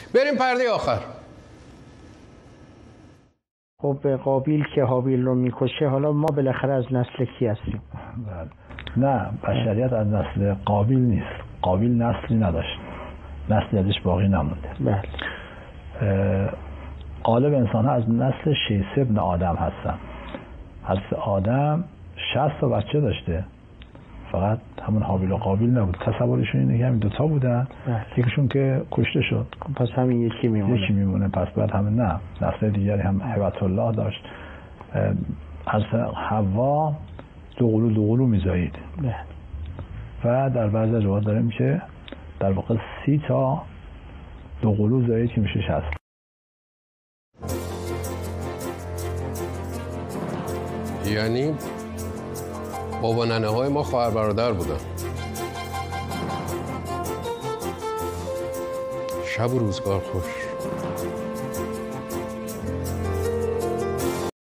بریم پرده آخر. خب قابیل که حابیل رو میکشه، حالا ما بالاخره از نسل کی هستیم؟ نه، بشریت از نسل قابیل نیست. قابیل نسلی نداشت، نسلی ازش باقی نمونده. بله. غالب انسان ها از نسل شیث ابن آدم هستن. حضرت آدم 60 تا بچه داشته، فقط همون حابیل و قابیل نبود. تصورشون اینه که همین دوتا بودن، یکیشون که کشته شد، پس همین یکی میمونه. پس بعد همین نه، نسل دیگری هم هبت الله داشت. حضرت حوا دوقلو میزایید و در بعضی روایات داریم که در واقع 30 تا دوقلو زایید که میشه 60. یعنی بابا ننه های ما خواهر برادر بودن. شب و روزگار خوش.